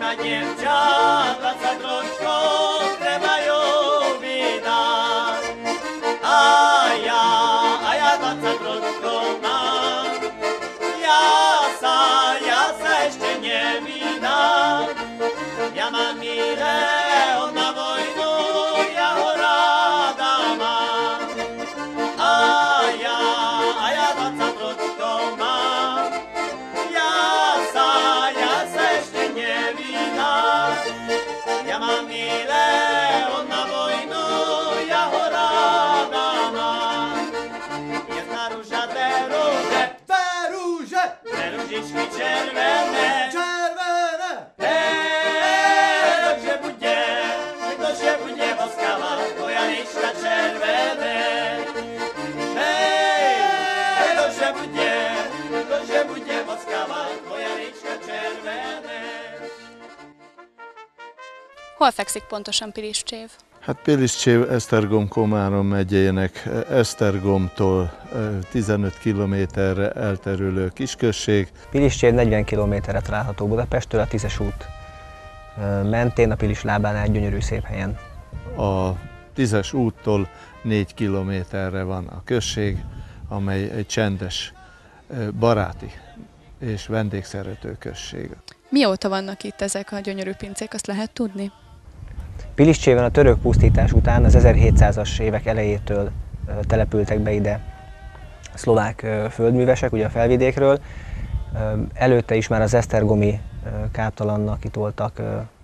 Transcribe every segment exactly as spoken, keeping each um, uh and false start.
Hol fekszik pontosan Piliscsév? Hát Piliscsév Esztergom-Komárom megyének Esztergomtól tizenöt kilométerre elterülő kisközség. Piliscsév negyven kilométerre található Budapesttől, a Tízes út mentén, a Pilis lábánál egy gyönyörű szép helyen. A Tízes úttól négy kilométerre van a község, amely egy csendes, baráti és vendégszerető község. Mióta vannak itt ezek a gyönyörű pincék, azt lehet tudni? Piliscséven a török pusztítás után az ezerhétszázas évek elejétől települtek be ide szlovák földművesek, ugye a felvidékről. Előtte is már az esztergomi káptalannak itt voltak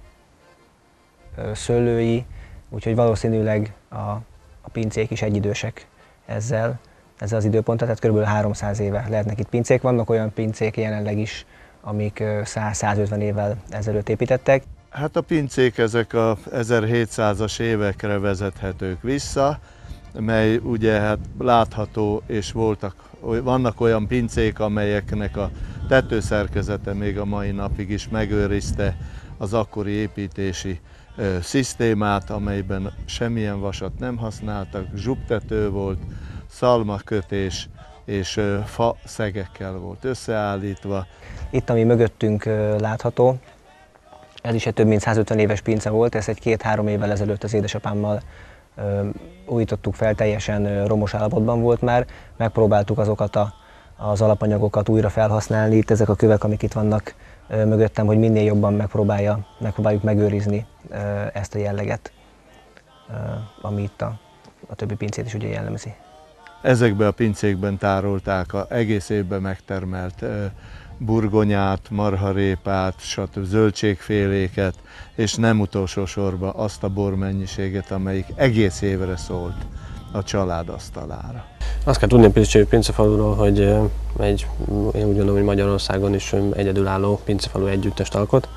szőlői, úgyhogy valószínűleg a, a pincék is egyidősek ezzel, ezzel az időponttal, tehát kb. háromszáz éve lehetnek itt pincék. Vannak olyan pincék jelenleg is, amik száz-százötven évvel ezelőtt építettek. Hát a pincék ezek a ezerhétszázas évekre vezethetők vissza, mely ugye hát látható, és voltak, vannak olyan pincék, amelyeknek a tetőszerkezete még a mai napig is megőrizte az akkori építési ö, szisztémát, amelyben semmilyen vasat nem használtak, zsubtető volt, szalmakötés és ö, fa szegekkel volt összeállítva. Itt, ami mögöttünk ö, látható, ez is egy több mint százötven éves pince volt, ezt egy két-három évvel ezelőtt az édesapámmal ö, újítottuk fel, teljesen ö, romos állapotban volt már. Megpróbáltuk azokat a, az alapanyagokat újra felhasználni, itt ezek a kövek, amik itt vannak ö, mögöttem, hogy minél jobban megpróbálja, megpróbáljuk megőrizni ö, ezt a jelleget, ö, ami itt a, a többi pincét is ugye jellemzi. Ezekben a pincékben tárolták az egész évben megtermelt ö, burgonyát, marharépát, stb. Zöldségféléket, és nem utolsó sorban azt a bormennyiséget, amelyik egész évre szólt a család asztalára. Azt kell tudni a Piliscsévi pincefaluról, hogy egy, én úgy gondolom, hogy Magyarországon is egyedülálló pincefalu együttest alkot.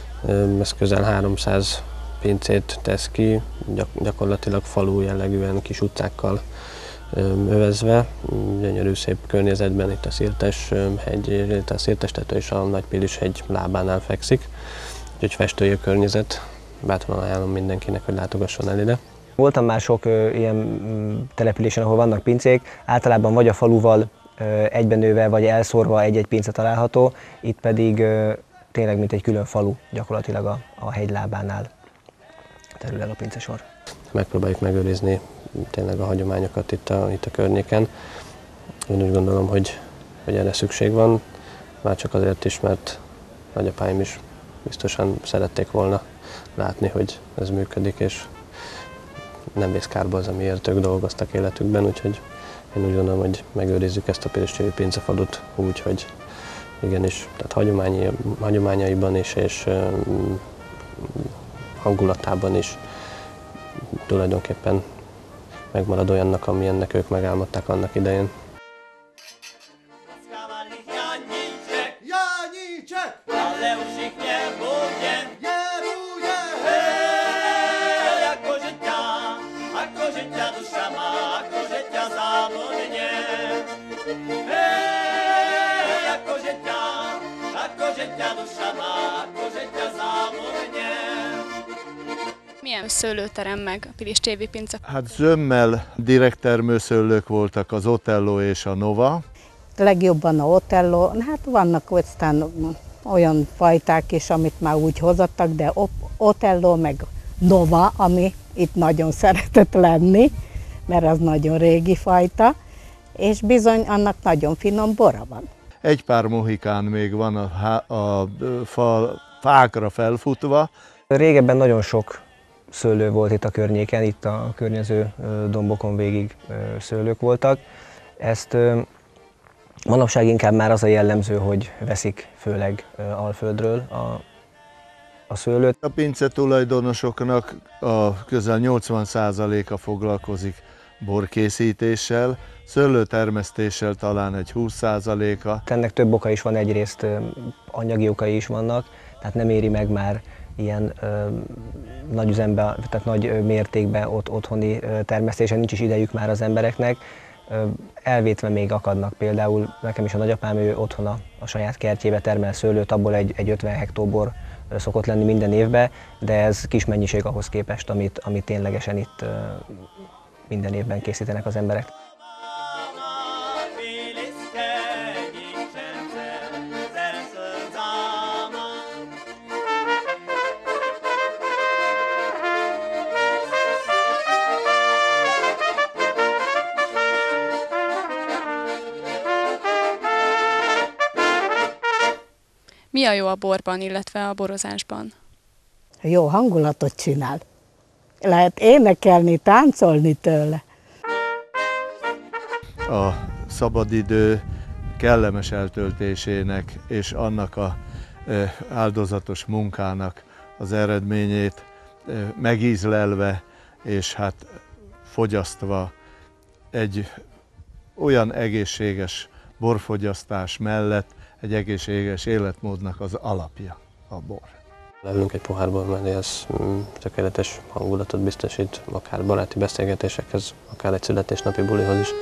Ez közel háromszáz pincét tesz ki, gyak, gyakorlatilag falu jellegűen kis utcákkal övezve, gyönyörű szép környezetben, itt a Szirtes hegy, itt a Szirtes tető és a Nagy-Pilis hegy lábánál fekszik, úgyhogy festői környezet, bátran ajánlom mindenkinek, hogy látogasson el ide. Voltam már sok ö, ilyen településen, ahol vannak pincék, általában vagy a faluval ö, egybenőve, vagy elszórva egy-egy pince található, itt pedig ö, tényleg mint egy külön falu, gyakorlatilag a, a hegy lábánál terül el a pincesor. Megpróbáljuk megőrizni tényleg a hagyományokat itt a, itt a környéken. Én úgy gondolom, hogy, hogy erre szükség van, már csak azért is, mert nagyapáim is biztosan szerették volna látni, hogy ez működik, és nem vész kárba az, amiért ők dolgoztak életükben, úgyhogy én úgy gondolom, hogy megőrizzük ezt a Piliscsévi pincefalut úgy, hogy igenis, tehát hagyományi, hagyományaiban is, és um, hangulatában is tulajdonképpen megmarad olyannak, amilyennek ők megálmodták annak idején. Milyen szőlőterem meg a Piliscsévi pince? Hát zömmel direkt termőszőlők voltak az Otello és a Nova. Legjobban a Otello, hát vannak aztán olyan fajták is, amit már úgy hozottak, de Otello meg Nova, ami itt nagyon szeretett lenni, mert az nagyon régi fajta, és bizony annak nagyon finom bora van. Egy pár mohikán még van a, a fa, fákra felfutva. Régebben nagyon sok szőlő volt itt a környéken, itt a környező dombokon végig szőlők voltak. Ezt manapság inkább már az a jellemző, hogy veszik főleg Alföldről a, a szőlőt. A pince tulajdonosoknak a közel nyolcvan százaléka foglalkozik borkészítéssel, szőlőtermesztéssel talán egy húsz százaléka. Ennek több oka is van, egyrészt anyagi okai is vannak, tehát nem éri meg már ilyen ö, nagy üzembe, tehát nagy mértékben ott, otthoni termesztésen, nincs is idejük már az embereknek. Ö, elvétve még akadnak, például nekem is a nagyapám, ő otthona a saját kertjébe termel szőlőt, abból egy, egy ötven hektobor szokott lenni minden évben, de ez kis mennyiség ahhoz képest, amit, amit ténylegesen itt ö, minden évben készítenek az emberek. Mi a jó a borban, illetve a borozásban? Jó hangulatot csinál. Lehet énekelni, táncolni tőle. A szabadidő kellemes eltöltésének és annak a áldozatos munkának az eredményét megízlelve és hát fogyasztva egy olyan egészséges borfogyasztás mellett egy egészséges életmódnak az alapja a bor. Leülünk egy pohár bor mellé, ez tökéletes hangulatot biztosít, akár baráti beszélgetésekhez, akár egy születésnapi bulihoz is.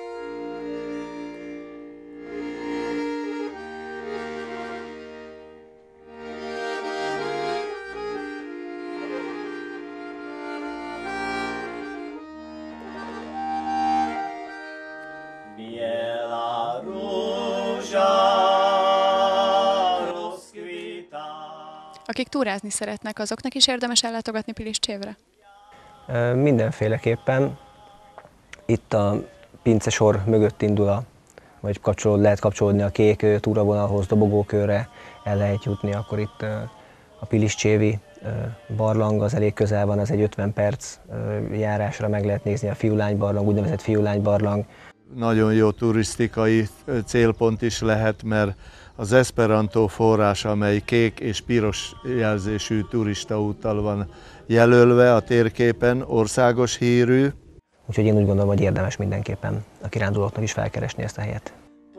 Akik túrázni szeretnek, azoknak is érdemes ellátogatni Piliscsévre? Mindenféleképpen. Itt a pincesor mögött indul, a, vagy kapcsolód, lehet kapcsolódni a kék túravonalhoz, dobogókörre el lehet jutni, akkor itt a Piliscsévi barlang az elég közel van, az egy ötven perc járásra meg lehet nézni a Fiúlány barlang, úgynevezett Fiúlány barlang. Nagyon jó turisztikai célpont is lehet, mert az Esperanto forrás, amely kék és piros jelzésű turistaúttal van jelölve a térképen, országos hírű. Úgyhogy én úgy gondolom, hogy érdemes mindenképpen a kirándulóknak is felkeresni ezt a helyet.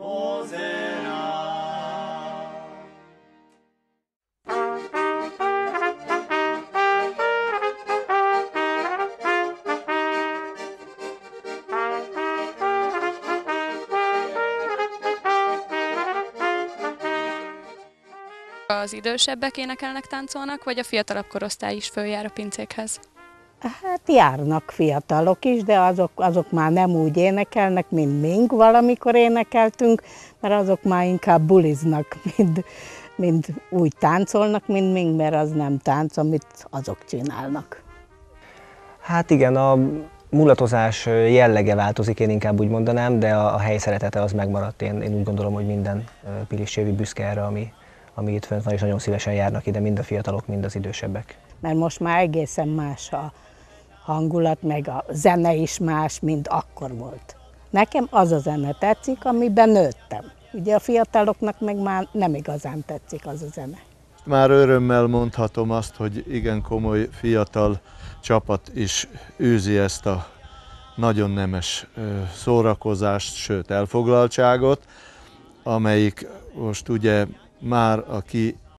Az idősebbek énekelnek, táncolnak, vagy a fiatalabb korosztály is följár a pincékhez? Hát járnak fiatalok is, de azok, azok már nem úgy énekelnek, mint mink valamikor énekeltünk, mert azok már inkább buliznak, mint, mint úgy táncolnak, mint mink, mert az nem tánc, amit azok csinálnak. Hát igen, a mulatozás jellege változik, én inkább úgy mondanám, de a, a hely szeretete az megmaradt. Én, én úgy gondolom, hogy minden piliscsévi büszke erre, ami, ami itt fönt van, és nagyon szívesen járnak ide, mind a fiatalok, mind az idősebbek. Mert most már egészen más a hangulat, meg a zene is más, mint akkor volt. Nekem az a zene tetszik, amiben nőttem. Ugye a fiataloknak meg már nem igazán tetszik az a zene. Már örömmel mondhatom azt, hogy igen komoly fiatal csapat is űzi ezt a nagyon nemes szórakozást, sőt elfoglaltságot, amelyik most ugye már aki